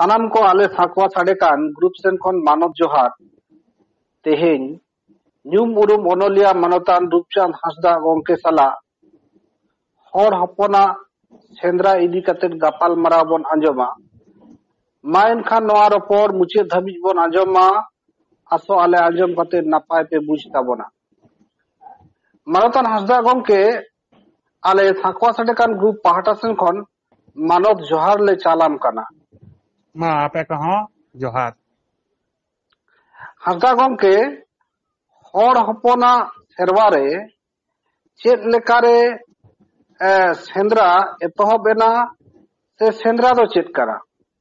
ᱥᱟᱱᱟᱢ ᱠᱚ ᱟᱞᱮ ᱥᱟᱠᱣᱟ ᱥᱟᱰᱮᱠᱟᱱ ᱜᱨᱩᱯ ᱥᱮᱱ ᱠᱷᱚᱱ ᱢᱟᱱᱚᱛ ᱡᱚᱦᱟᱨ। ᱛᱮᱦᱮᱧ ᱧᱩᱢ ᱩᱨᱩᱢ ᱚᱱᱚᱞᱤᱭᱟᱹ ᱢᱟᱱᱚᱛᱟᱱ ᱨᱩᱯᱪᱟᱸᱫᱽ ᱦᱟᱸᱥᱫᱟ ᱜᱚᱢᱠᱮ ᱥᱟᱞᱟᱜ ᱦᱚᱲ ᱦᱚᱯᱚᱱᱟᱜ ᱥᱮᱸᱫᱽᱨᱟ ᱤᱫᱤ ᱠᱟᱛᱮᱫ ᱜᱟᱯᱟᱞ ᱢᱟᱨᱟᱣ ᱵᱚᱱ ᱟᱸᱡᱚᱢᱟ। ᱢᱟ ᱮᱱᱠᱷᱟन ᱱᱚᱣᱟ ᱨᱚᱯᱚᱲ ᱢᱩᱪᱟᱹᱫ ᱫᱷᱟᱹᱵᱤᱡ ᱵᱚᱱ ᱟᱸᱡᱚᱢᱟ। ᱟᱥᱚᱜ ᱟᱞᱮ ᱟᱸᱡᱚᱢ ᱠᱟᱛᱮᱫ ᱱᱟᱯᱟᱭ ᱯᱮ ᱵᱩᱡᱽ ᱛᱟᱵᱚᱱᱟ। ᱢᱟᱱᱚᱛᱟᱱ ᱦᱟᱸᱥᱫᱟ ᱜᱚᱢᱠᱮ, ᱟᱞᱮ ᱥᱟᱠᱣᱟ ᱥᱟᱰᱮᱠᱟᱱ ᱜᱨᱩᱯ ᱯᱟᱦᱴᱟ ᱥᱮᱱ ᱠᱷᱚᱱ ᱢᱟᱱᱚᱛ ᱡᱚᱦᱟᱨ ᱞᱮ ᱪᱟᱞᱟᱢ ᱠᱟᱱᱟ। ᱢᱟ ᱟᱯᱮ ᱠᱚᱦᱚᱸ ᱡᱚᱦᱟᱨ। ᱦᱟᱸᱥᱫᱟ ᱜᱚᱢᱠᱮ, ᱦᱚᱲ ᱦᱚᱯᱚᱱᱟᱜ ᱥᱮᱨᱣᱟ ᱨᱮ ᱪᱮᱫ ᱞᱮᱠᱟᱨᱮ ᱥᱮᱸᱫᱽᱨᱟ ᱮᱛᱚᱦᱚᱵ ᱮᱱᱟ ᱥᱮ ᱥᱮᱸᱫᱽᱨᱟ ᱫᱚ ᱪᱮᱫ ᱠᱟᱱᱟ?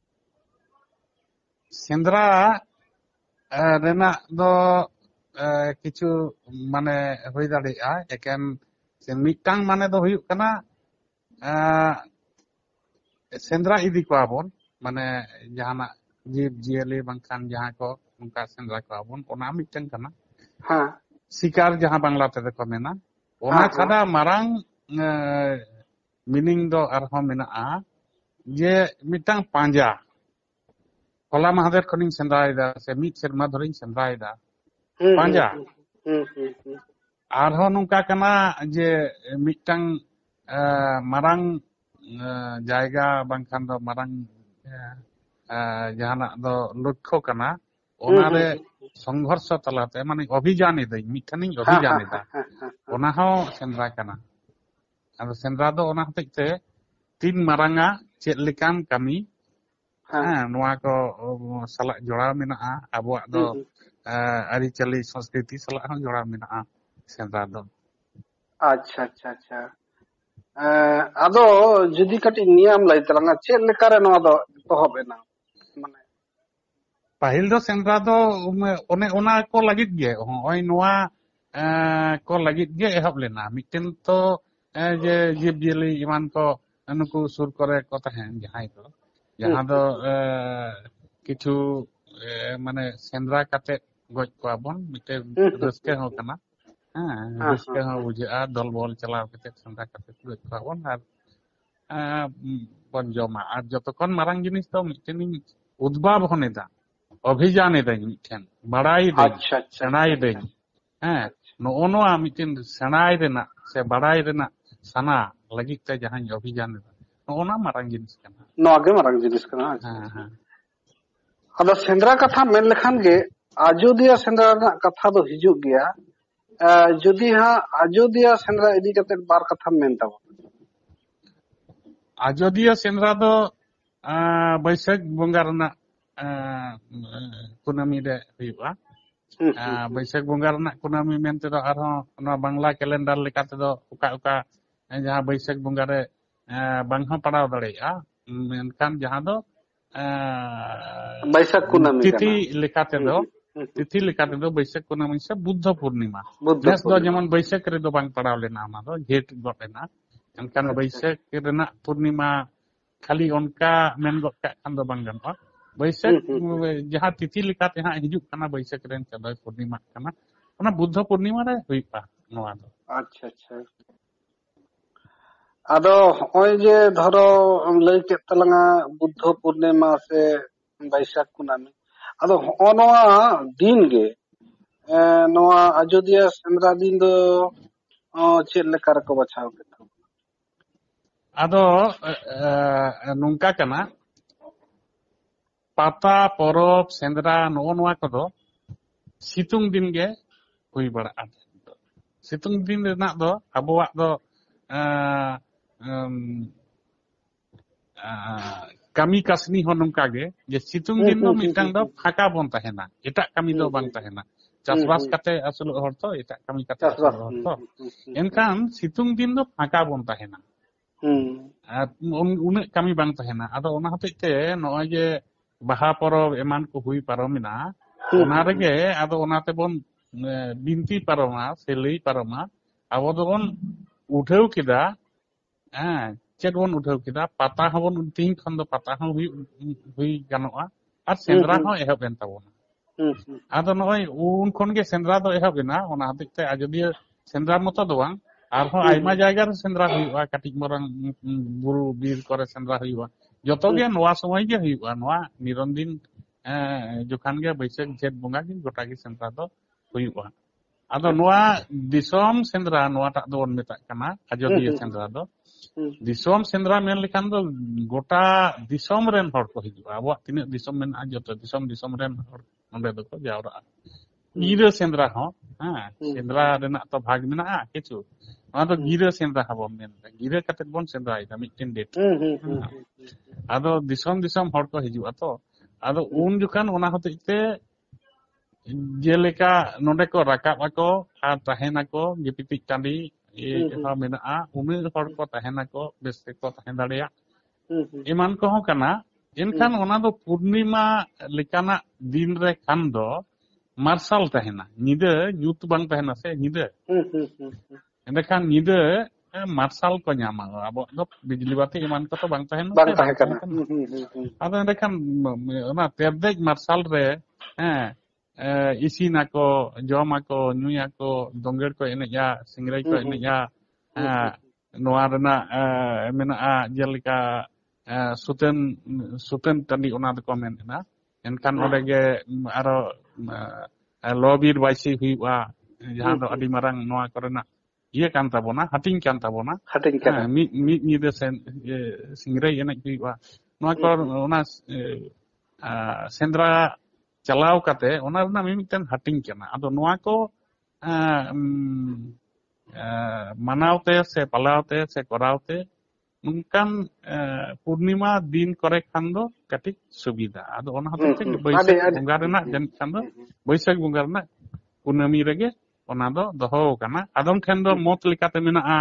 ᱥᱮᱸᱫᱽᱨᱟ ᱨᱮᱱᱟᱜ ᱫᱚ ᱠᱤᱪᱷᱩ ᱢᱟᱱᱮ ᱦᱩᱭ ᱫᱟᱲᱮᱭᱟᱜᱼᱟ। ᱮᱠᱮᱱ ᱢᱤᱫᱴᱟᱝ ᱢᱟᱱᱮ ᱫᱚ ᱦᱩᱭᱩᱜ ᱠᱟᱱᱟ ᱥᱮᱸᱫᱽᱨᱟ ᱤᱫᱤ ᱠᱚᱣᱟ ᱵᱚᱱ, ᱢᱟᱱᱮ ᱡᱟᱦᱟᱱᱟᱜ ᱡᱤᱵᱽ ᱡᱤᱭᱟᱹᱞᱤ ᱵᱟᱝᱠᱷᱟᱱ ᱡᱟᱦᱟᱸ ko ᱚᱱᱠᱟ ᱥᱮᱸᱫᱽᱨᱟ ᱠᱚᱣᱟ ᱵᱚᱱ, ᱚᱱᱟ ᱢᱤᱫᱴᱟᱝ ᱠᱟᱱᱟ। ᱦᱮᱸ শিকার ᱡᱟᱦᱟᱸ ᱵᱟᱝᱞᱟ ᱛᱮᱫᱚ ᱠᱚ ᱢᱮᱱᱟ। ᱚᱱᱟ ᱦᱮᱸ ᱪᱷᱟᱰᱟ ᱢᱟᱨᱟᱝ ᱢᱤᱱᱤᱝ ᱫᱚ ᱟᱨᱦᱚᱸ ᱢᱮᱱᱟᱜᱼᱟ ᱡᱮ ᱢᱤᱫᱴᱟᱝ ᱯᱟᱸᱡᱟ। ᱦᱚᱞᱟ ᱢᱟᱦᱫᱮᱨ ᱠᱷᱚᱱᱤᱧ ᱥᱮᱸᱫᱽᱨᱟᱭᱮᱫᱟ ᱥᱮ ᱢᱤᱫ ᱥᱮᱨᱢᱟ ᱫᱷᱚᱨᱮᱧ ᱥᱮᱸᱫᱽᱨᱟᱭᱮᱫᱟ, ᱯᱟᱸᱡᱟ। ᱦᱩᱸ ᱟᱨᱦᱚᱸ ᱱᱚᱝᱠᱟ ᱠᱟᱱᱟ ᱡᱮ ᱢᱤᱫᱴᱟᱝ ᱢᱟᱨᱟᱝ ᱡᱟᱭᱜᱟ ᱵᱟᱝᱠᱷᱟन ᱫᱚ ᱢᱟᱨᱟᱝ ᱡᱟᱦᱟᱱᱟᱜ ᱫᱚ ᱞᱚᱠᱠᱷᱚ ᱠᱟᱱᱟ। ᱚᱱᱟᱨᱮ ᱥᱚᱝᱜᱷᱚᱨᱥᱚ ᱛᱟᱞᱟᱛᱮ ᱢᱟᱱᱮ ᱚᱵᱷᱤᱡᱟᱱ ᱮᱫᱟᱹᱧ, ᱢᱤᱫᱴᱷᱮᱱᱤᱧ ᱚᱵᱷᱤᱡᱟᱱ ᱮᱫᱟ। ᱚᱱᱟ ᱦᱚᱸ ᱥᱮᱸᱫᱽᱨᱟ ᱠᱟᱱᱟ। ᱟᱫᱚ ᱥᱮᱸᱫᱽᱨᱟ ᱫᱚ ᱚᱱᱟ ᱦᱚᱛᱮᱡ te ᱛᱤᱱ ᱢᱟᱨᱟᱝᱟ ᱪᱮᱫ ᱞᱮᱠᱟᱱ ᱠᱟᱹᱢᱤ, ᱦᱮᱸ ᱱᱚᱣᱟ ᱠᱚ ᱥᱟᱞᱟᱜ ᱡᱚᱲᱟᱣ ᱢᱮᱱᱟᱜᱼᱟ। ᱟᱵᱚᱣᱟᱜ ᱫᱚ ᱟᱹᱨᱤᱪᱟᱹᱞᱤ ᱥᱚᱝᱥᱠᱨᱤᱛᱤ ᱥᱟᱞᱟᱜ ᱦᱚᱸ ᱡᱚᱲᱟᱣ ᱢᱮᱱᱟᱜᱼᱟ ᱥᱮᱸᱫᱽᱨᱟ ᱫᱚ। ᱟᱪᱪᱷᱟ ᱟᱪᱪᱷᱟ ᱟᱪᱪᱷᱟ। ᱟᱫᱚ ᱡᱩᱫᱤ ᱠᱟᱹᱴᱤᱡ ᱱᱤᱭᱟᱹᱢ ᱞᱟᱹᱭ ᱛᱟᱞᱟᱝᱟ ᱪᱮᱫ ᱞᱮᱠᱟᱨᱮ ᱱᱚᱣᱟ ᱫᱚ ᱮᱛᱚᱦᱚᱵ ᱮᱱᱟ? ᱢᱟᱱᱮ ᱯᱟᱹᱦᱤᱞ ᱫᱚ ᱥᱮᱸᱫᱽᱨᱟ ᱫᱚ ᱚᱱᱮ ᱚᱱᱟ ko ᱞᱟᱹᱜᱤᱫ ᱜᱮ, ᱦᱚᱸᱜᱼᱚᱭ ᱱᱚᱣᱟ ko ᱞᱟᱹᱜᱤᱫ ᱜᱮ ᱮᱦᱚᱵ ᱞᱮᱱᱟ। ᱢᱤᱫᱴᱮᱱ ᱛᱚ ᱡᱮ ᱡᱤᱵᱽᱼᱡᱤᱭᱟᱹᱞᱤ ᱮᱢᱟᱱ ko ᱱᱩᱠᱩ ᱥᱩᱨ ᱠᱚᱨᱮ ko ᱛᱟᱦᱮᱱ ᱡᱟᱦᱟᱸᱭ ᱫᱚ, ᱡᱟᱦᱟᱸ ᱫᱚ ᱠᱤᱪᱷᱩ ᱢᱟᱱᱮ ᱥᱮᱸᱫᱽᱨᱟ ᱠᱟᱛᱮᱫ ᱜᱚᱡ ᱠᱚᱣᱟ ᱵᱚᱱ, ᱢᱤᱫᱴᱮᱱ ᱨᱟᱹᱥᱠᱟᱹ ᱦᱚᱸ ᱠᱟᱱᱟ। ᱦᱮᱸ ᱨᱟᱹᱥᱠᱟᱹ ᱦᱚᱸ ᱵᱩᱡᱷᱟᱹᱜᱼᱟ ᱫᱚᱞ ᱵᱚᱞ ᱪᱟᱞᱟᱣ ᱠᱟᱛᱮᱫ ᱥᱮᱸᱫᱽᱨᱟ ᱠᱟᱛᱮᱫ ᱜᱚᱡ ᱠᱚᱣᱟ ᱵᱚᱱ ᱟᱨ ᱵᱚᱱ ᱡᱚᱢᱟ। ᱟᱨ ᱡᱚᱛᱚ ᱠᱷᱚᱱ ᱢᱟᱨᱟᱝ ᱡᱤᱱᱤᱥ ᱫᱚ ᱢᱤᱫᱴᱮᱱᱤᱧ ᱩᱫᱽᱵᱷᱟᱵᱚᱱ ᱮᱫᱟ, ᱚᱵᱷᱤᱡᱟᱱ ᱮᱫᱟᱹᱧ ᱢᱤᱫᱴᱷᱮᱱ, ᱵᱟᱲᱟᱭᱮᱫᱟᱹᱧ, ᱟᱪᱪᱷᱟ ᱟᱪᱪᱷᱟ ᱟᱪᱪᱷᱟ ᱥᱮᱬᱟᱭᱮᱫᱟᱹᱧ। ᱦᱮᱸ ᱟᱪᱪᱷᱟ ᱱᱚᱜᱼᱚ ᱱᱚᱣᱟ ᱢᱤᱫᱴᱮᱱ ᱥᱮᱬᱟᱭ ᱨᱮᱱᱟᱜ ᱥᱮ ᱵᱟᱲᱟᱭ ᱨᱮᱱᱟᱜ ᱥᱟᱱᱟ ᱞᱟᱹᱜᱤᱫ te ᱡᱟᱦᱟᱸᱧ ᱚᱵᱷᱤᱡᱟᱱ ᱮᱫᱟ, ᱱᱚᱜᱼᱚ ᱱᱚᱣᱟ ᱢᱟᱨᱟᱝ ᱡᱤᱱᱤᱥ ᱠᱟᱱᱟ। ᱱᱚᱣᱟ ᱜᱮ ᱢᱟᱨᱟᱝ ᱡᱤᱱᱤᱥ ᱠᱟᱱᱟ। ᱟᱪᱪᱷᱟ ᱦᱮᱸ ᱟᱪᱪᱷᱟ। ᱦᱮᱸ ᱟᱫᱚ ᱥᱮᱸᱫᱽᱨᱟ ᱠᱟᱛᱷᱟ ᱢᱮᱱ ᱞᱮᱠᱷᱟᱱ ᱜᱮ ᱟᱡᱚᱫᱤᱭᱟᱹ ᱥᱮᱸᱫᱽᱨᱟ ᱨᱮᱱᱟᱜ ᱠᱟᱛᱷᱟ ᱫᱚ ᱦᱤᱡᱩᱜ ᱜᱮᱭᱟ। ᱡᱩᱫᱤ ᱦᱟᱸᱜ ᱟᱡᱚᱫᱤᱭᱟᱹ ᱥᱮᱸᱫᱽᱨᱟ ᱤᱫᱤ ᱠᱟᱛᱮᱫ ᱵᱟᱨ ᱠᱟᱛᱷᱟᱢ ᱢᱮᱱ ᱛᱟᱵᱚᱱᱟ। ᱟᱡᱚᱫᱤᱭᱟᱹ ᱥᱮᱸᱫᱽᱨᱟ ᱫᱚ ᱵᱟᱹᱭᱥᱟᱹᱠᱷ ᱵᱚᱸᱜᱟ ᱨᱮᱱᱟᱜ ᱠᱩᱱᱟᱹᱢᱤ ᱨᱮ ᱦᱩᱭᱩᱜᱼᱟ। ᱵᱟᱹᱭᱥᱟᱹᱠᱷ ᱵᱚᱸᱜᱟ ᱨᱮᱱᱟᱜ ᱠᱩᱱᱟᱹᱢᱤ ᱢᱮᱱ ᱛᱮᱫᱚ ᱟᱨᱦᱚᱸ ᱱᱚᱣᱟ ᱵᱟᱝᱞᱟ ᱠᱮᱞᱮᱱᱰᱟᱨ ᱞᱮᱠᱟ ᱛᱮᱫᱚ ᱚᱠᱟ ᱚᱠᱟ ᱡᱟᱦᱟᱸ ᱵᱟᱹᱭᱥᱟᱹᱠᱷ ᱵᱚᱸᱜᱟ ᱨᱮ ᱵᱟᱝ ᱦᱚᱸ ᱯᱟᱲᱟᱣ ᱫᱟᱲᱮᱭᱟᱜᱼᱟ, ᱢᱮᱱᱠᱷᱟᱱ ᱡᱟᱦᱟᱸ ᱫᱚ ᱵᱟᱹᱭᱥᱟᱹᱠᱷ ᱠᱩᱱᱟᱹᱢᱤ ᱛᱤᱛᱷᱤ ᱠᱟᱱᱟ। ᱞᱮᱠᱟ ᱛᱮᱫᱚ ᱛᱤᱛᱷᱤ ᱞᱮᱠᱟ ᱛᱮᱫᱚ ᱵᱟᱹᱭᱥᱟᱹᱠᱷ ᱠᱩᱱᱟᱹᱢᱤ ᱥᱮ ᱵᱩᱫᱽᱫᱷᱚ ᱯᱩᱨᱱᱤᱢᱟ। ᱵᱩᱫᱽᱫᱷ ᱱᱮᱥ ᱫᱚ ᱯᱩᱨᱱᱤᱢᱟ। ᱡᱮᱢᱚᱱ ᱵᱟᱹᱭᱥᱟᱹᱠᱷ ᱨᱮᱫᱚ ᱵᱟᱝ ᱯᱟᱲᱟᱣ ᱞᱮᱱᱟ, ᱚᱱᱟ ᱫᱚ ᱡᱷᱮᱸᱴ ᱜᱚᱫ ᱮᱱᱟ। ᱮᱱᱠᱷᱟᱱ ᱟᱪᱪᱷᱟ ᱵᱟᱹᱭᱥᱟᱹᱠᱷ ᱨᱮᱱᱟᱜ ᱯᱩᱨᱱᱤᱢᱟ ᱠᱷᱟᱹᱞᱤ ᱚᱱᱠᱟ ᱢᱮᱱ ᱜᱚᱫ ᱠᱟᱜ ᱠᱷᱟᱱ ᱫᱚ ᱵᱟᱝ ᱜᱟᱱᱚᱜᱼᱟ। ᱵᱟᱹᱭᱥᱟᱹᱠᱷ ᱡᱟᱦᱟᱸ ᱛᱤᱛᱷᱤ ᱞᱮᱠᱟᱛᱮ ᱦᱟᱸᱜ ᱦᱤᱡᱩᱜ ᱠᱟᱱᱟ, ᱵᱟᱹᱭᱥᱟᱹᱠᱷ ᱨᱮᱱ ᱪᱟᱸᱫᱳᱭ ᱯᱩᱨᱱᱤᱢᱟᱜ ᱠᱟᱱᱟ, ᱚᱱᱟ ᱵᱩᱫᱽᱫᱷᱚ ᱯᱩᱨᱱᱤᱢᱟ ᱨᱮ ᱦᱩᱭᱩᱜᱼᱟ ᱱᱚᱣᱟ ᱫᱚ। ᱟᱪᱪᱷᱟ ᱟᱪᱪᱷᱟ। ᱟᱫᱚ ᱦᱚᱸᱜᱼᱚᱭ ᱡᱮ ᱫᱷᱚᱨᱚ ᱞᱟᱹᱭ ᱠᱮᱫ ᱛᱟᱞᱟᱝᱟ ᱵᱩᱫᱽᱫᱷᱚ ᱯᱩᱨᱱᱤᱢᱟ ᱥᱮ ᱵᱟᱹᱭᱥᱟᱹᱠᱷ ᱠᱩᱱᱟᱹᱢᱤ, ᱟᱫᱚ ᱦᱚᱸᱜᱼᱚ ᱱᱚᱣᱟ ᱫᱤᱱ ᱜᱮ ᱱᱚᱣᱟ ᱟᱡᱚᱫᱤᱭᱟᱹ ᱥᱮᱸᱫᱽᱨᱟ ᱫᱤᱱ ᱫᱚ ᱪᱮᱫ ᱞᱮᱠᱟ ᱨᱮᱠᱚ ᱵᱟᱪᱷᱟᱣ ᱠᱮᱫ ᱛᱟᱵᱚᱱᱟ? ᱟᱫᱚ ᱱᱚᱝᱠᱟ ᱠᱟᱱᱟ, ᱯᱟᱛᱟ ᱯᱚᱨᱚᱵᱽ ᱥᱮᱸᱫᱽᱨᱟ ᱱᱚᱜᱼᱚ ᱱᱚᱣᱟ ᱠᱚᱫᱚ ᱥᱤᱛᱩᱝ ᱫᱤᱱ ᱜᱮ ᱦᱩᱭ ᱵᱟᱲᱟᱜᱼᱟ। ᱥᱤᱛᱩᱝ ᱫᱤᱱ ᱨᱮᱱᱟᱜ ᱫᱚ ᱟᱵᱚᱣᱟᱜ ᱫᱚ ᱠᱟᱹᱢᱤ ᱠᱟᱹᱥᱱᱤ ᱦᱚᱸ ᱱᱚᱝᱠᱟ ᱜᱮ ᱡᱮ ᱥᱤᱛᱩᱝ ᱫᱤᱱ ᱫᱚ ᱢᱤᱫᱴᱟᱝ ᱫᱚ ᱯᱷᱟᱸᱠᱟ ᱵᱚᱱ ᱛᱟᱦᱮᱱᱟ, ᱮᱴᱟᱜ ᱠᱟᱹᱢᱤ ᱫᱚ ᱵᱟᱝ ᱛᱟᱦᱮᱱᱟ। ᱪᱟᱥᱵᱟᱥ ᱠᱟᱛᱮ ᱟᱹᱥᱩᱞᱚᱜ ᱦᱚᱲ ᱛᱚ, ᱮᱴᱟᱜ ᱠᱟᱹᱢᱤ ᱠᱟᱛᱮ ᱪᱟᱥᱵᱟᱥ। ᱟᱹᱥᱩᱞᱚᱜ ᱦᱚᱲ ᱛᱚ, ᱮᱱᱠᱷᱟᱱ ᱥᱤᱛᱩᱝ ᱫᱤᱱ ᱫᱚ ᱯᱷᱟᱸᱠᱟ ᱵᱚᱱ ᱛᱟᱦᱮᱱᱟ। ᱟᱨ ᱩᱱᱟᱹᱜ ᱠᱟᱹᱢᱤ ᱵᱟᱝ ᱛᱟᱦᱮᱱᱟ। ᱟᱫᱚ ᱚᱱᱟ ᱦᱚᱛᱮᱡ te ᱱᱚᱜᱼᱚᱭ ᱡᱮ ᱵᱟᱦᱟ ᱯᱚᱨᱚᱵᱽ ᱮᱢᱟᱱ ᱠᱚ ᱦᱩᱭ ᱯᱟᱨᱚᱢᱮᱱᱟ, ᱚᱱᱟ ᱨᱮᱜᱮ ᱟᱫᱚ ᱚᱱᱟ ᱛᱮᱵᱚᱱ ᱵᱤᱱᱛᱤ ᱯᱟᱨᱚᱢᱟ ᱥᱮ ᱞᱟᱹᱭ ᱯᱟᱨᱚᱢᱟ, ᱟᱵᱚ ᱫᱚᱵᱚᱱ ᱩᱴᱷᱟᱹᱣ ᱠᱮᱫᱟ, ᱦᱮᱸ ᱪᱮᱫ ᱵᱚᱱ ᱩᱴᱷᱟᱹᱣ ᱠᱮᱫᱟ, ᱯᱟᱛᱟ ᱦᱚᱸᱵᱚᱱ ᱛᱤᱦᱤᱧ ᱠᱷᱚᱱ ᱫᱚ ᱯᱟᱛᱟ ᱦᱚᱸ ᱦᱩᱭ ᱜᱟᱱᱚᱜᱼᱟ ᱟᱨ ᱥᱮᱸᱫᱽᱨᱟ ᱦᱚᱸ ᱮᱦᱚᱵ ᱮᱱ ᱛᱟᱵᱚᱱᱟ। ᱟᱫᱚ ᱱᱚᱜᱼᱚᱭ ᱩᱱ ᱠᱷᱚᱱ ᱜᱮ ᱥᱮᱸᱫᱽᱨᱟ ᱫᱚ ᱮᱦᱚᱵ ᱮᱱᱟ। ᱚᱱᱟ ᱦᱚᱛᱮᱡ te ᱟᱡᱚᱫᱤᱭᱟᱹ ᱥᱮᱸᱫᱽᱨᱟ ᱢᱚᱛᱚ ᱫᱚ ᱵᱟᱝ, ᱟᱨᱦᱚᱸ ᱟᱭᱢᱟ ᱡᱟᱭᱜᱟ ᱨᱮ ᱥᱮᱸᱫᱽᱨᱟ ᱦᱩᱭᱩᱜᱼᱟ। ᱠᱟᱹᱴᱤᱡ ᱢᱟᱨᱟᱝ ᱵᱩᱨᱩ ᱵᱤᱨ ᱠᱚᱨᱮ ᱥᱮᱸᱫᱽᱨᱟ ᱦᱩᱭᱩᱜᱼᱟ। joto ge noa somay ge huyuga noa niron din jokhan ge baisek jhet bonga ge gota ge sendra do huyuga ado noa disom sendra noa tak do on metak kana Ajodiya sendra do disom sendra men lekhan do gota disom ren hor ko hijuga abo tinak disom menak joto disom ren hor onde do ko jawra gira sendra ho sendra renak to bhag menaka kichu noa do gira sendra habo men gira katet bon sendra ida mitten date ado disom hor ko hijuga to ado un jokhan ona hotei te jeleka nonde ko rakap ako ar tahen ako gipitik tandi ha menaka ume hor ko tahen ako beste ko tahen dareya eman ko kana enkhan ona do purnima lekana din re khan do marsal tahena nyida nyut bang tahena se nyida endekhan nyida marsal ko nyama abo do bijli bati eman ko to bang tahena bang tahe kana ado endekhan ona terdek marsal re isin ako jom ako nyui ako dongger ko eneja singrai ko eneja noa rena menaa jeleka suten tandi ona do komen na enkhan ode ge aro lobir baisi huyuga jahan do adi marang noa korena iya kan tabona hating kan tabona mid nyida singrai enek huyuga noa ko ona sendra chalaw kate ona rena mimiten hating kana ado noa ko manawte se palawte se korawte nungkan purnima din kore khan do katik subida ado ona hotei te baisek bunga renak jan khan do baisek bunga renak kunami rege ona do doho kana adom then do mot lekate menaa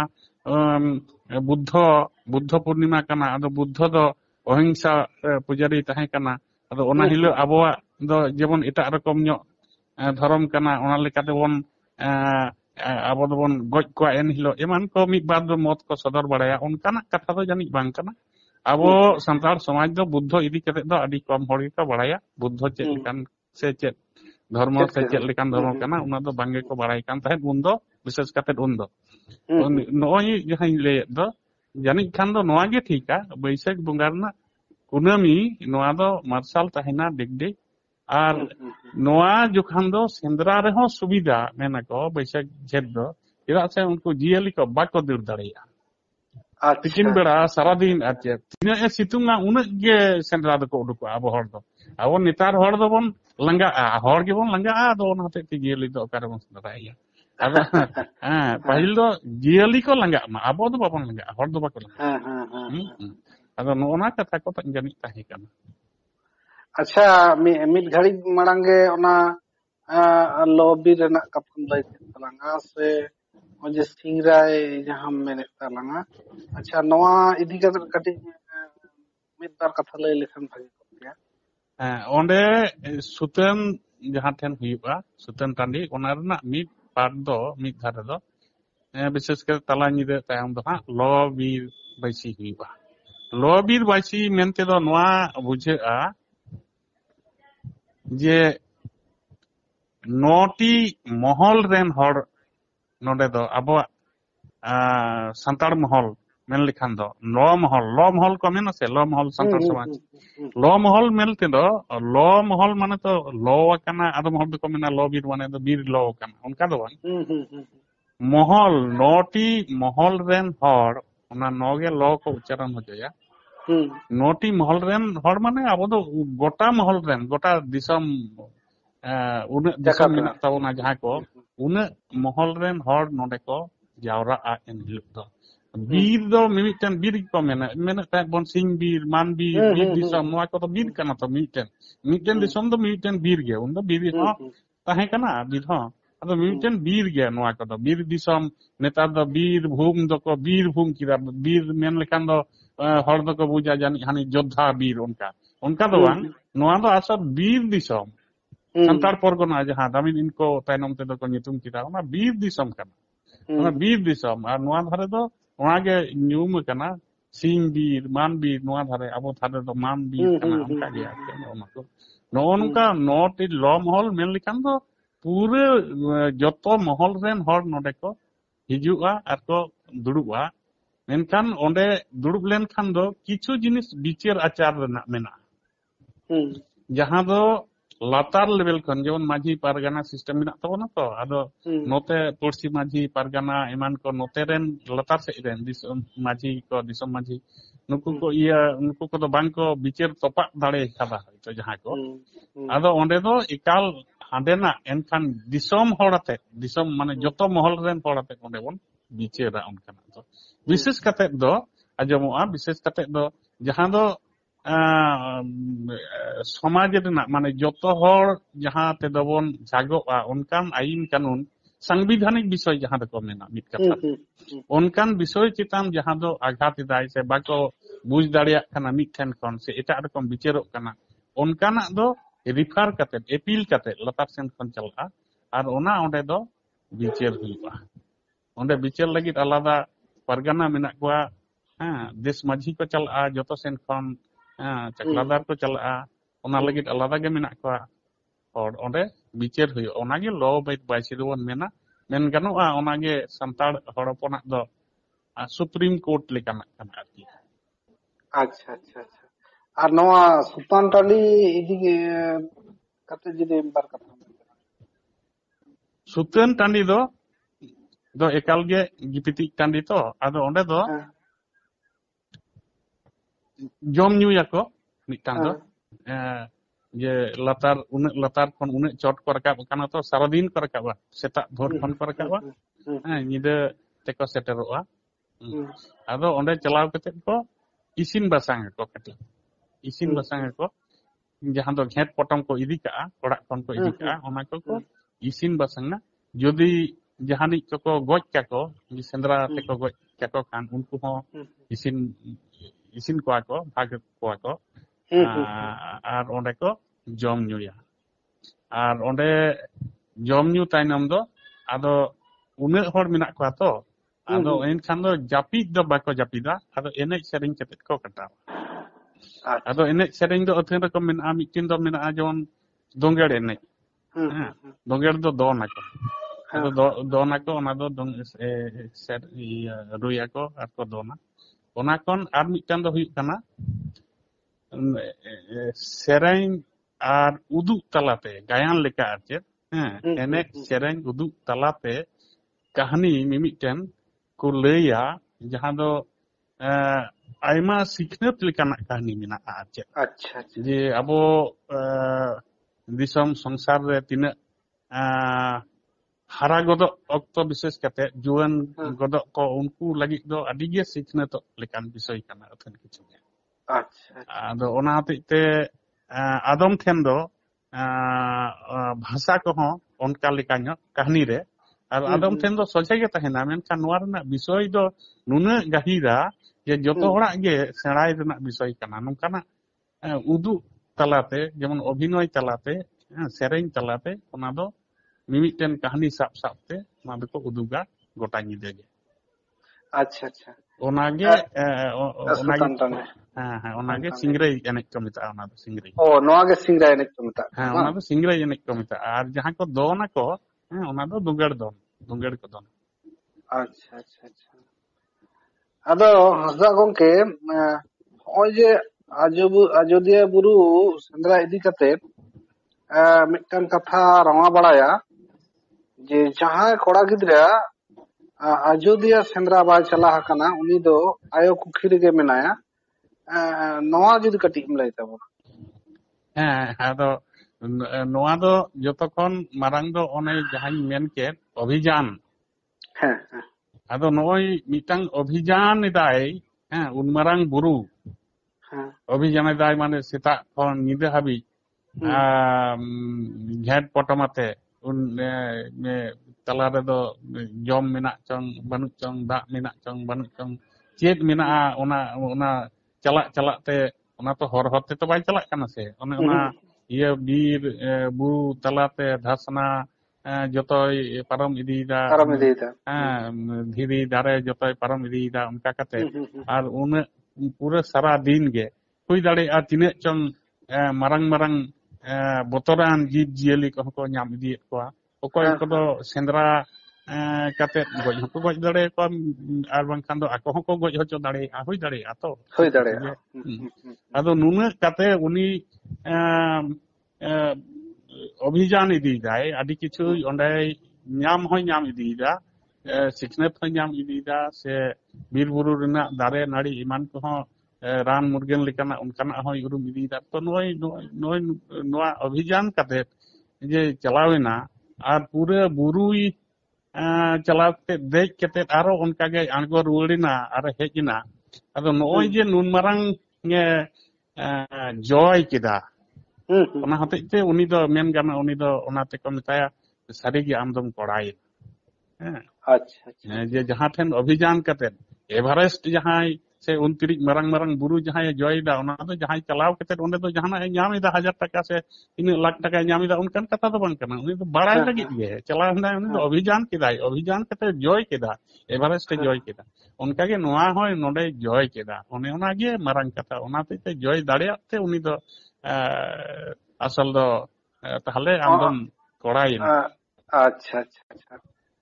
buddho purnima kana ado buddho do ohingsa pujari tahe kana ado ona hilo aboa do jemon etak rokom nyok dhorom kana ona lekate bon abo do bon goj ko en hilo eman ko mid bar do mot ko sodor baraya onkanak katha do janik bang kana abo santar samaj do buddho idi kate do adi kom hor ge ko baraya buddho chet lekan se chet dharma se chet lekan dharma kana ona do bange ko barai kan tahe undo bises kate undo noi jahan le do janik khan do noa ge thika baisek bungarna kunami noa do marsal tahena degde ar noa jokhan do sendra reho subida menako baisek jhet do ira se unku jiali ko bako dur dareya tikin bera saradin ache tina situnga unak ge sendra do ko uduko abo hor do abo netar hor do bon langa hor ge bon langa do ona hotei te jiali do okare bon sendra ya ado pahil do jiali ko langa ma abo do babon langa hor do bako langa ado ona katha ko tak janik tahe kana acha mid ghadi marang ge ona lobby renak kapun lay talanga se oje singrai jaham menet talanga acha noa idi kate kati mid bar katha lay lekhan bhagi ya onde suten jahan then huyuga suten tandi ona renak mid part do mid dhare do bises kare tala nyida tayam do ha lobir baisi huyuga lobir baisi mente do noa bujhe'a je noti mohol ren hor node do abo santar mohol men lekhan do lo mohol ko mena se lo mohol santar samaj lo mohol melte do lo mohol mane to lo kana ado mohol do ko mena lo bir mane do bir lo kana onka do bang mohol noti mohol ren hor ona noge lo ko ucharan hoja noti mohol ren hor mane abo do gota mohol ren gota disom unak disom menak tabona jaha ko unak mohol ren hor nonde ko jawra a en hiluk do bir do mimiten bir ko menak ta bon sing bir man bir disom noa ko to bir kana to miten disom do miten bir ge undo bir ho tahe kana bir ho ado miten bir ge noa ko do bir disom netar do bir bhum do ko bir bhum kira bir men lekhan do hor do ko buja jani hani joddha bir onka do bang noa do asal bir disom santar porgona jaha damin inko tainom te do ko nyutum kira ona bir disom kana ona bir disom ar noa dhare do ona ge nyum kana sing bir man bir noa dhare abo dhare do man bir kana onka ge ake ona ko nonka noti lo mohol men lekhan do pure joto mohol ren hor node ko hijuga ar ko duruba Menkan onde durub lenkhan do kichu jinis bicer acar renak mena'a. Jahan do latar level kon jeon maji pargana system menak tabona to ado note porsi maji pargana eman ko note ren latar se ren disom maji nuku ko nuku ko do bangko bicer topak dare kada itu jahan ko ado onde do ikal handena enkan disom horate disom mane joto mohol ren horate onde bon bicera onkana to bises kate do ajomoa bises kate do jahan do समाज रेना माने जोतो हर जहां ते दबन जागोआ उनकान आईन कानून संविधानिक विषय जहां दको मेना मित कथा उनकान विषय चितान जहां दो आघात दाय से बाको बुझ दाड़िया खाना मित ठन कोन से एटा रकम विचारोग काना उनकाना दो रिफर कते अपील कते लतार सेन कोन चलआ आर ओना ओंडे दो विचार हुइबा ओंडे विचार लगित आलादा परगना मेना कोआ देश माझी को चलआ जोतो सेन कोन चक्रादार को चलआ ओना लगित आलादा गे मेना कोआ और ओंडे विचार हुयो ओना गे लॉ बाइट बाइसिदवन मेना मेन गानोआ ओना गे संताड़ हड़पना दो सुप्रीम कोर्ट लेकाना काना आरकी अच्छा अच्छा अच्छा और नवा सुल्तान टांडी इदी कते जुदे बार कथा सुल्तान टांडी दो एकाल गे गिपिति टांडी तो आदो ओंडे दो जम न्यू याको मिटान दो जे लातार उन लातार खन उन चोट को रकाब काना तो सारा दिन को रकाबा सेता भोर खन को रकाबा निदे तेको सेटेरोआ आदो ओंडे चलाव कते को इसिन बासांग को कटे इसिन बासांग को जहां दो घेट पटम को इदी का ओड़ा खन को इदी का ओना को इसिन बासांग जदी जहानी को गोज का को सेंद्रा तेको गोज का को खान उनको हो इसिन को भाग को আর onde ko jom nyuya R onde jom nyu tainam do ado unek hor menak ko to ado enkhan do japid do bako japida ado enek sering ketet ko kata ado enek sering do othen ko men amitin do mena ajon dongger enek dongger do dona ko ado dona ko ona do dong ser ruya ko ar ko dona ona kon ar mitan do huyuk kana sereng ar uduk talate gayan leka ache enek sereng uduk talate kahani mimiten ko leya jahan do aima sikhnet lekanak kahani mena'a ache अच्छा je abo disom sangsar re tina hara godok okto bises kate juan godok ko unku lagi do adige sikhnet lekan bisoy kana othen kichu अच्छा ado ona hotite adom then do bhasa ko ho onka lekanya kahani re ar adom then do soje ge tahena menkhan noa rena bisoy do nuna gahira je joto horak ge serai rena bisoy kana nongkana udu talate jemon obhinoy talate sereng talate ona do mimiten kahani sap sapte ona do ko uduga gota nyide ge अच्छा अच्छा onage onage singrai enek ko meta ona do singrai noa ge singrai enek ko meta ona do singrai enek ko meta ar jahan ko dona ko ona do dungar ko don अच्छा अच्छा अच्छा ado hasda gongke hoy je ajodiya buru sendra idi kate mittan katha rawa baraya je jahan kora gidra ajodiya sendra ba chala hakana uni do ayo kukhir ge menaya noa judi kati mlai tabo ado noa do joto kon marang do one jahan men ke obhijan ado noi mitang obhijan idai un marang buru obhijan idai mane seta kon nide habi ghet potomate un talare do jom menak chong banuk chong dak menak chong banuk chong chet mena'a ona calak te ona to hor te to bai calak kana se ona iya bir buru talate dhasna jotoy parom idida dhiri dare jotoy parom idida onka kate ar una pura sara din ge hui dare a tinek chong marang botoran jib jieli ko nyam idiet ko okoy ko do sendra katet goj hoko goj dare ko ar bangkhan do ako hoko goj hocho dare hui dare ato ᱦᱩᱭ ᱫᱟᱲᱮᱭᱟᱜᱼᱟ ado nunuk kate uni অভিযান ইদিদায় আদি কিছু onde nyam hoy nyam idida sikhnat hoy nyam idida se bir buru rena dare nari iman ko ran murgen lekana onkana hoy urum idida to noy অভিযান kate je chalawena ar pura burui chalawte dej kate aro onkage ango ruwrina ar hejina ado noy je nun marang joy kida ᱚᱱᱟ ᱦᱚᱛᱮᱡ ᱛᱮ ᱩᱱᱤ ᱫᱚ ᱢᱮᱱ ᱜᱟᱱᱚᱜᱼᱟ ᱩᱱᱤ ᱫᱚ ᱚᱱᱟ ᱛᱮᱠᱚ ᱢᱮᱛᱟᱭᱟ ᱥᱟᱹᱨᱤᱜᱮ ᱟᱢ ᱫᱚᱢ ᱠᱚᱲᱟᱭᱮᱱᱟ ᱡᱮ ᱡᱟᱦᱟᱸ ᱴᱷᱮᱱ ᱚᱵᱷᱤᱡᱟᱱ ᱠᱟᱛᱮᱫ ᱮভারেস্ট ᱡᱟᱦᱟᱸᱭ ᱥᱮ ᱩᱱᱛᱤᱨᱤᱡ ᱢᱟᱨᱟᱝ ᱢᱟᱨᱟᱝ ᱵᱩᱨᱩ ᱡᱟᱦᱟᱸᱭ ᱡᱚᱭᱮᱫᱟ ᱚᱱᱟ ᱫᱚ ᱡᱟᱦᱟᱸᱭ ᱪᱟᱞᱟᱣ ᱠᱟᱛᱮᱫ ᱚᱸᱰᱮ ᱫᱚ ᱡᱟᱦᱟᱱᱟᱜ ᱮ ᱧᱟᱢ ᱮᱫᱟ 1000 ᱴᱟᱠᱟ ᱥᱮ ᱛᱤᱱᱟᱹᱜ ᱞᱟᱠᱷ ᱴᱟᱠᱟᱭ ᱧᱟᱢ ᱮᱫᱟ ᱚᱱᱠᱟᱱ ᱠᱟᱛᱷᱟ ᱫᱚ ᱵᱟᱝ ᱠᱟᱱᱟ ᱩᱱᱤ ᱫᱚ ᱵᱟᱲᱟᱭ ᱞᱟᱹᱜᱤᱫ ᱜᱮ ᱪᱟᱞᱟᱣ ᱮᱱᱟᱭ ᱩᱱᱤ ᱫᱚ ᱚᱵᱷᱤᱡᱟᱱ ᱠᱮᱫᱟᱭ ᱚᱵᱷᱤᱡᱟᱱ ᱠᱟᱛᱮᱫ ᱡᱚᱭ ᱠᱮᱫᱟ ᱮভারেস্ট ᱡᱚᱭ ᱠᱮᱫᱟ ᱚᱱᱠᱟᱜᱮ ᱱᱚᱣᱟ ᱦᱚᱸ ᱱᱚᱰᱮ ᱡᱚᱭ ᱠᱮᱫᱟ ᱚᱱᱮ ᱚᱱᱟᱜᱮ ᱢᱟᱨᱟᱝ ᱠᱟᱛᱷᱟ ᱚᱱᱟᱛᱮ ᱡᱚᱭ ᱫᱟᱲᱮᱭᱟᱜ ᱛᱮ ᱩᱱᱤ ᱫᱚ ᱟᱥᱚᱞ ᱫᱚ ᱛᱟᱦᱞᱮ ᱟᱢᱫᱚᱢ ᱠᱚᱲᱟᱭᱮᱱᱟ ᱟᱪᱪᱷᱟ ᱟᱪᱪᱷᱟ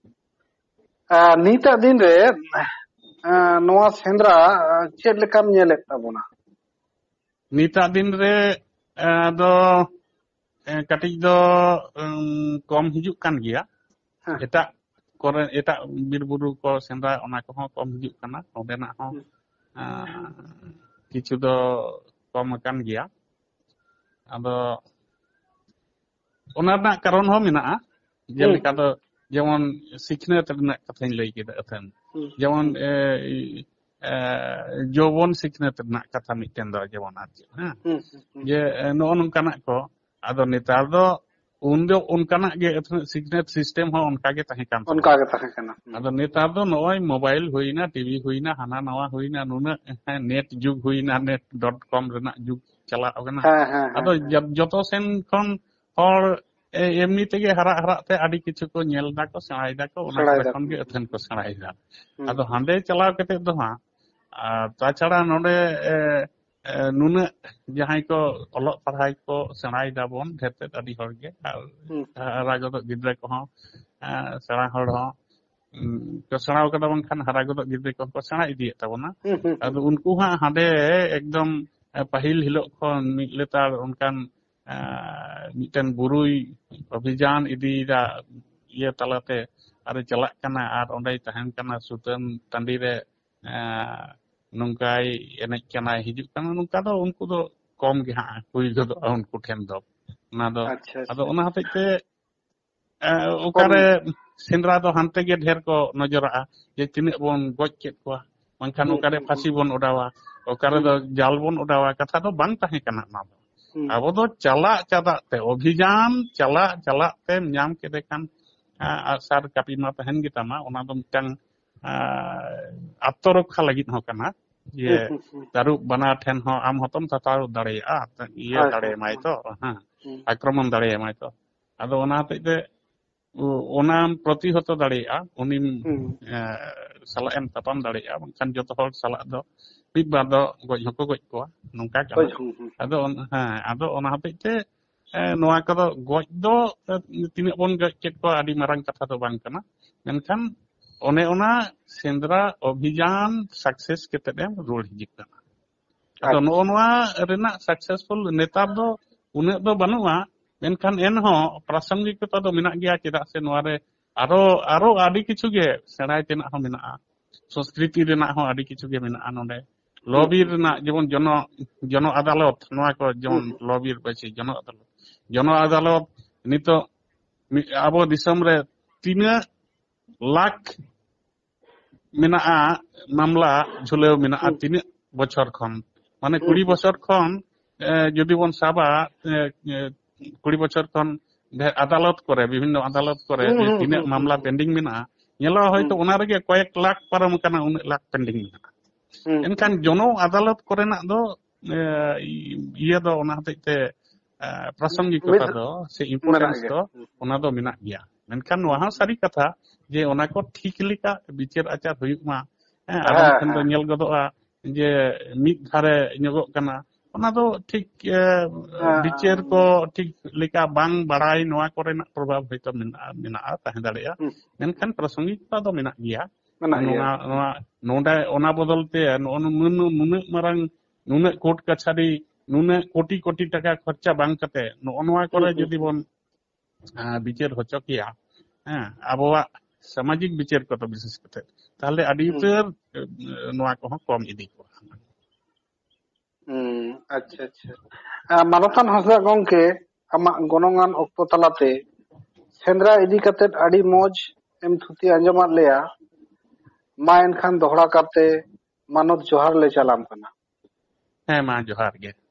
ᱱᱤᱛᱟᱜ ᱫᱤᱱ ᱨᱮ ᱱᱚᱣᱟ ᱥᱮᱸᱫᱽᱨᱟ ᱪᱮᱫ ᱞᱮᱠᱟᱢ ᱧᱮᱞᱮᱫ ᱛᱟᱵᱚᱱᱟ ᱱᱤᱛᱟᱜ ᱫᱤᱱ ᱨᱮ ᱫᱚ ᱠᱟᱹᱴᱤᱡ ᱫᱚ ᱠᱚᱢ ᱦᱤᱡᱩᱜ ᱠᱟᱱ ᱜᱮᱭᱟ ᱮᱴᱟᱜ ᱠᱚᱨᱮ ᱮᱴᱟᱜ ᱵᱤᱨ ᱵᱩᱨᱩ ko ᱥᱮᱸᱫᱽᱨᱟ ᱚᱱᱟ ᱠᱚᱦᱚᱸ ᱠᱚᱢ ᱦᱤᱡᱩᱜ ᱠᱟᱱᱟ ᱚᱸᱰᱮᱱᱟᱜ ᱦᱚᱸ ᱠᱤᱪᱷᱩ ᱫᱚ ᱠᱚᱢ ᱟᱠᱟᱱ ᱜᱮᱭᱟ ᱟᱫᱚ ᱚᱱᱟ ᱨᱮᱱᱟᱜ ᱠᱟᱨᱚᱱ ᱦᱚᱸ ᱢᱮᱱᱟᱜᱼᱟ ᱡᱮᱞᱮᱠᱟ ᱫᱚ ᱡᱮᱢᱚᱱ ᱥᱤᱠᱷᱱᱟᱹᱛ ᱨᱮᱱᱟᱜ ᱠᱟᱛᱷᱟᱧ ᱞᱟᱹᱭ ᱠᱮᱫᱟ ᱟᱛᱷᱟᱹᱱ ᱡᱮᱢᱚᱱ ᱡᱚᱵᱚᱱ ᱥᱤᱠᱷᱱᱟᱹᱛ ᱨᱮᱱᱟᱜ ᱠᱟᱛᱷᱟ ᱢᱤᱫᱴᱮᱱ ᱫᱚ ᱡᱮᱢᱚᱱ ᱟᱨ ᱪᱮᱫ ᱡᱮ ᱱᱚᱜᱼᱚ ᱱᱚᱝᱠᱟᱱᱟᱜ ᱠᱚ ᱟᱫᱚ ᱱᱮᱛᱟᱨ ᱫᱚ ᱩᱱ ᱫᱚ ᱚᱱᱠᱟᱱᱟᱜ ᱜᱮ ᱥᱤᱠᱷᱱᱟᱹᱛ ᱥᱤᱥᱴᱮᱢ ᱦᱚᱸ ᱚᱱᱠᱟ ᱜᱮ ᱛᱟᱦᱮᱸ ᱠᱟᱱ ᱚᱱᱠᱟ ᱜᱮ ᱛᱟᱦᱮᱸ ᱠᱟᱱᱟ ᱟᱫᱚ ᱱᱮᱛᱟᱨ ᱫᱚ ᱱᱚᱜᱼᱚᱭ ᱢᱳᱵᱟᱭᱤᱞ ᱦᱩᱭᱱᱟ ᱴᱤᱵᱷᱤ ᱦᱩᱭᱱᱟ ᱦᱟᱱᱟ ᱱᱟᱣᱟ ᱦᱩᱭᱱᱟ ᱱᱩᱱᱟᱹᱜ ᱱᱮᱴ ᱡᱩᱜᱽ ᱦᱩᱭᱱᱟ net.com ᱨᱮᱱᱟᱜ ᱡᱩᱜᱽ ᱪᱟᱞᱟᱣ ᱠᱟᱱᱟ ᱟᱫᱚ ᱡᱚᱛᱚ ᱥᱮᱱ ᱠᱷᱚᱱ ᱦᱚᱲ এমনি থেকে হারাক তে আদি কিছু কো ᱧᱮᱞ দাকো সেড়াই দাকো ওনা করে খন গে আথেন কো সেড়াই দা আদো হাঁডে চালাও কেতে দো হা তাছাড়া নডে নুনা যাহাই কো অলক পড়াই কো সেড়াই দাবন ঢেতে আদি হড় গে হারাগত গিদ্রে কো সেড়া হড় হ ᱠᱚ ᱥᱮᱬᱟᱣ ᱠᱟᱫᱟ ᱵᱟᱝᱠᱷᱟᱱ ᱦᱟᱨᱟ ᱜᱚᱫᱚᱜ ᱜᱤᱫᱽᱨᱟᱹ ᱠᱚ ᱥᱮᱬᱟ ᱤᱫᱤᱭᱮᱫ ᱛᱟᱵᱚᱱᱟ ᱟᱫᱚ ᱩᱱᱠᱩ ᱦᱟᱸᱜ ᱦᱟᱸᱰᱮ ᱮᱠᱫᱚᱢ ᱯᱟᱹᱦᱤᱞ ᱦᱤᱞᱳᱜ ᱠᱷᱚᱱ ᱢᱤᱫ ᱞᱮᱛᱟᱲ ᱚᱱᱠᱟᱱ ᱢᱤᱫᱴᱮᱱ ᱵᱩᱨᱩᱭ ᱚᱵᱷᱤᱡᱟᱱ ᱤᱫᱤᱭᱮᱫᱟ ᱤᱭᱟᱹ ᱛᱟᱞᱟᱛᱮ ᱟᱨᱮ ᱪᱟᱞᱟᱜ ᱠᱟᱱᱟ ᱟᱨ ᱚᱸᱰᱮᱭ ᱛᱟᱦᱮᱱ ᱠᱟᱱᱟ ᱥᱩᱛᱟᱹᱱ ᱴᱟᱺᱰᱤ ᱨᱮ ᱱᱚᱝᱠᱟᱭ ᱮᱱᱮᱡ ᱠᱟᱱᱟᱭ ᱦᱤᱡᱩᱜ ᱠᱟᱱᱟ ᱱᱚᱝᱠᱟ ᱫᱚ ᱩᱱᱠᱩ ᱫᱚ ᱠᱚᱢ ᱜᱮ ᱦᱟᱸᱜ ᱦᱩᱭ ᱜᱚᱫᱚᱜᱼᱟ ᱩᱱᱠᱩ ᱴᱷᱮᱱ ᱫᱚ ᱚᱱᱟ ᱫᱚ ᱟᱫᱚ ᱚᱱᱟ ᱦᱚᱛᱮᱡ ᱛᱮ ᱚᱠᱟᱨᱮ ᱥᱮᱸᱫᱽᱨᱟ ᱫᱚ ᱦᱟᱱᱛᱮ ᱜᱮ ᱰᱷᱮᱨ ᱠᱚ ᱱᱚᱡᱚᱨᱟᱜᱼᱟ ᱡᱮ ᱛᱤᱱᱟᱹᱜ ᱵᱚᱱ ᱜᱚᱡ ᱠᱮᱫ ᱠᱚᱣᱟ ᱵᱟᱝᱠᱷᱟᱱ ᱚᱠᱟᱨᱮ ᱯᱷᱟᱹᱥᱤ ᱵᱚᱱ ᱚᱰᱟᱣᱟ ᱚᱠᱟᱨᱮ ᱫᱚ ᱡᱟᱞ ᱵᱚᱱ ᱚᱰᱟᱣᱟ ᱠᱟᱛᱷᱟ ᱫᱚ ᱵᱟᱝ ᱛᱟᱦᱮᱸ ᱠᱟᱱᱟ ᱚᱱᱟ ᱫᱚ ᱟᱵᱚ ᱫᱚ ᱪᱟᱞᱟᱜ ᱛᱮ ᱚᱵᱷᱤᱡᱟᱱ ᱪᱟᱞᱟᱜ ᱛᱮ ᱧᱟᱢ ᱠᱮᱫᱮ ᱠᱷᱟᱱ ᱟᱜᱼᱥᱟᱨ ᱠᱟᱹᱯᱤ ᱢᱟ ᱛᱟᱦᱮᱱ ᱜᱮᱛᱟᱢᱟ ᱚᱱᱟ ᱫᱚ ᱢᱤᱫᱴᱟᱝ ᱟᱛᱛᱚᱨᱚᱠᱠᱷᱟ ᱞᱟᱹᱜᱤᱫ ᱦᱚᱸ ᱠᱟᱱᱟ ᱡᱮ ᱛᱟᱹᱨᱩᱵ ᱵᱟᱱᱟ ᱴᱷᱮᱱ ᱦᱚᱸ ᱟᱢ ᱦᱚᱸᱛᱚᱢ ᱛᱟᱛᱟᱣ ᱫᱟᱲᱮᱭᱟᱜᱼᱟ ᱤᱭᱟᱹ ᱫᱟᱲᱮᱭᱟᱢᱟᱭ ᱛᱚ ᱟᱠᱨᱚᱢᱚᱱ ᱫᱟᱲᱮᱭᱟᱢᱟᱭ ᱛᱚ ᱟᱫᱚ ᱚᱱᱟ ᱦᱚᱛᱮᱡ ᱛᱮ ᱚᱱᱟᱢ ᱯᱨᱚᱛᱤᱦᱚᱛᱚ ᱫᱟᱲᱮᱭᱟᱜᱼᱟ ᱩᱱᱤᱢ ᱥᱟᱞᱟᱜ ᱮᱢ ᱛᱟᱯᱟᱢ ᱫᱟᱲᱮᱭᱟᱜᱼᱟ ᱵᱟᱝᱠᱷᱟᱱ ᱡᱚᱛᱚ ᱦᱚᱲ ᱥᱟᱞᱟᱜ ᱫᱚ ᱢᱤᱫ ᱵᱟᱨ ᱫᱚ ᱜᱚᱡ ᱦᱚᱸᱠᱚ ᱜᱚᱡ ᱠᱚᱣᱟ ᱱᱚᱝᱠᱟ ᱠᱟᱱᱟ ᱟᱫᱚ ᱚᱱᱟ ᱦᱚᱛᱮᱡ te ᱱᱚᱣᱟ ᱠᱚᱫᱚ ᱜᱚᱡ ᱫᱚ ᱛᱤᱱᱟᱹᱜ ᱵᱚᱱ ᱜᱚᱡ ᱠᱮᱫ ᱠᱚᱣᱟ ᱟᱹᱰᱤ ᱢᱟᱨᱟᱝ ᱠᱟᱛᱷᱟ ᱫᱚ ᱵᱟᱝ ᱠᱟᱱᱟ ᱢᱮᱱᱠᱷᱟᱱ ᱚᱱᱮ ᱚᱱᱟ ᱥᱮᱸᱫᱽᱨᱟ ᱚᱵᱷᱤᱡᱟᱱ ᱥᱟᱠᱥᱮᱥ ᱠᱟᱛᱮ ᱮᱢ ᱨᱩᱣᱟᱹᱲ ᱦᱤᱡᱩᱜ ᱠᱟᱱᱟ ᱟᱫᱚ ᱱᱚᱜᱼᱚ ᱱᱚᱣᱟ ᱨᱮᱱᱟᱜ ᱥᱟᱠᱥᱮᱥফᱩᱞ ᱱᱮᱛᱟᱨ ᱫᱚ ᱩᱱᱟᱹᱜ ᱫᱚ ᱵᱟᱹᱱᱩᱜᱼᱟ ᱢᱮᱱᱠᱷᱟᱱ ᱮᱱᱦᱚᱸ ᱯᱨᱟᱥᱚᱝᱜᱤᱠᱚᱛᱟ ᱫᱚ ᱢᱮᱱᱟᱜ ᱜᱮᱭᱟ ᱪᱮᱫᱟᱜ ᱥᱮ ᱱᱚᱣᱟ ᱨᱮ ᱟᱨᱚ ᱟᱹᱰᱤ ᱠᱤᱪᱷᱩ ᱜᱮ ᱥᱮᱬᱟᱭ ᱛᱮᱱᱟᱜ ᱦᱚᱸ ᱢᱮᱱᱟᱜᱼᱟ ᱥᱚᱝᱥᱠᱨᱤᱛᱤ ᱨᱮᱱᱟᱜ ᱦᱚᱸ ᱟᱹᱰᱤ ᱠᱤᱪᱷᱩ ᱜᱮ ᱢᱮᱱᱟᱜᱼᱟ ᱱᱚᱰᱮ ᱞᱚᱵᱤᱨ ᱨᱮᱱᱟᱜ ᱡᱮᱢᱚᱱ ᱡᱚᱱᱚ ᱟᱫᱟᱞᱚᱛ ᱱᱚᱣᱟ ᱠᱚ ᱡᱮᱢᱚᱱ ᱞᱚᱵᱤᱨ ᱵᱟᱹᱪᱤ ᱡᱚᱱᱚ ᱟᱫᱟᱞᱚᱛ ᱱᱤᱛᱚᱜ ᱟᱵᱚ ᱫᱤᱥᱚᱢ ᱨᱮ ᱛᱤᱱᱟᱹᱜ ᱞᱟᱠᱷ ᱢᱮᱱᱟᱜᱼᱟ ᱢᱟᱢᱞᱟ ঝুলেও ᱢᱮᱱᱟᱜᱼᱟ ᱛᱤᱱᱟᱹᱜ বছর ᱠᱷᱚᱱ মানে 20 বছর ᱠᱷᱚᱱ যদি বন সাবা 20 বছর ᱠᱷᱚᱱ আদালত করে বিভিন্ন আদালত করে তিনাᱹᱜ মামলা পেন্ডিং মেনাᱜᱼᱟ ᱧᱮᱞᱚᱜᱼᱟ হয়তো ᱚᱱᱟ ᱨᱮᱜᱮ কয়েক লাখ পারম কানা উনাᱹᱜ লাখ পেন্ডিং মেনাᱜᱼᱟ এনখান জন আদালত করেনাᱜ ᱫᱚ ইয়ে ᱫᱚ ᱚᱱᱟ ᱦᱚᱛᱮᱡ ᱛᱮ ᱯᱨᱟᱥᱚᱝᱜিকতা ᱫᱚ ᱥᱮ ইম্পর্টেন্স ᱫᱚ ᱚᱱᱟ ᱫᱚ ᱢᱮᱱᱟᱜ ᱜᱮᱭᱟ ᱢᱮᱱᱠᱷᱟᱱ ᱱᱚᱣᱟ ᱦᱚᱸ ᱥᱟᱹᱨᱤ ᱠᱟᱛᱷᱟ ᱡᱮ ᱚᱱᱟ ᱠᱚ ᱴᱷᱤᱠ ᱞᱮᱠᱟ ᱵᱤᱪᱟᱹᱨ ᱟᱪᱟᱨ ᱦᱩᱭᱩᱜ ᱢᱟ ᱟᱫᱚᱢ ᱴᱷᱮᱱ ᱫᱚ ᱧᱮᱞ ᱜᱚᱫᱚᱜᱼᱟ ᱡᱮ ᱢᱤᱫ ᱫᱷᱟᱨᱮ ᱧᱚᱜᱚᱜ ᱠᱟᱱᱟ ᱚᱱᱟ ᱫᱚ ᱴᱷᱤक ᱵᱤᱪᱟᱹᱨ ᱠᱚ ᱴᱷᱤक ᱞᱮᱠᱟ ᱵᱟᱝ ᱵᱟᱲᱟᱭ ᱱᱚᱣᱟ ᱠᱚᱨᱮᱱᱟᱜ ᱯᱨᱚᱵᱷᱟᱵ ᱦᱚᱭᱛᱚ ᱢᱮᱱᱟᱜᱼᱟ ᱛᱟᱦᱮᱸ ᱫᱟᱲᱮᱭᱟᱜᱼᱟ ᱢᱮᱱᱠᱷᱟᱱ ᱯᱨᱟᱥᱚᱝᱜᱤᱠता ᱫᱚ ᱢᱮᱱᱟᱜ ᱜᱮᱭᱟ ᱱᱚᱣᱟ ᱱᱚᱰᱮ ᱚᱱᱟ ᱵᱚᱫᱚᱞ ᱛᱮ ᱱᱩᱱᱟᱹᱜ ᱢᱟᱨᱟᱝ ᱱᱩᱱᱟᱹᱜ কোর্ট কাছারি নুনাᱹᱜ কোটি কোটি টাকা খরচা বাং কাতে নওয়া করে যদি বন বিচার হচো কিয়া হ্যাঁ আবহাওয়া সামাজিক বিচার কত বিশেষ করতে তাহলে আদি উত্তর নওয়া কহ কম ইদি করা ᱟᱪᱪᱷᱟ ᱟᱪᱪᱷᱟ ᱢᱟᱱᱚᱛᱟᱱ ᱦᱟᱸᱥᱫᱟ ᱜᱚᱝᱠᱮ ᱟᱢᱟᱜ ᱜᱚᱱᱚᱝᱟᱱ ᱚᱠᱛᱚ ᱛᱟᱞᱟᱛᱮ ᱥᱮᱸᱫᱽᱨᱟ ᱤᱫᱤ ᱠᱟᱛᱮᱫ ᱟᱹᱰᱤ ᱢᱚᱡᱽ ᱮᱢ ᱛᱷᱩᱛᱤ ᱟᱸᱡᱚᱢᱟᱫ ᱞᱮᱭᱟ ᱢᱟ ᱮᱱᱠᱷᱟᱱ ᱫᱚᱦᱲᱟ ᱠᱟᱨᱛᱮ ᱢᱟᱱᱚᱛ ᱡᱚᱦᱟᱨ ᱞᱮ ᱪᱟᱞᱟᱢ ᱠᱟᱱᱟ ᱦᱮᱸ ᱢᱟ ᱡᱚᱦᱟᱨ ᱜᱮ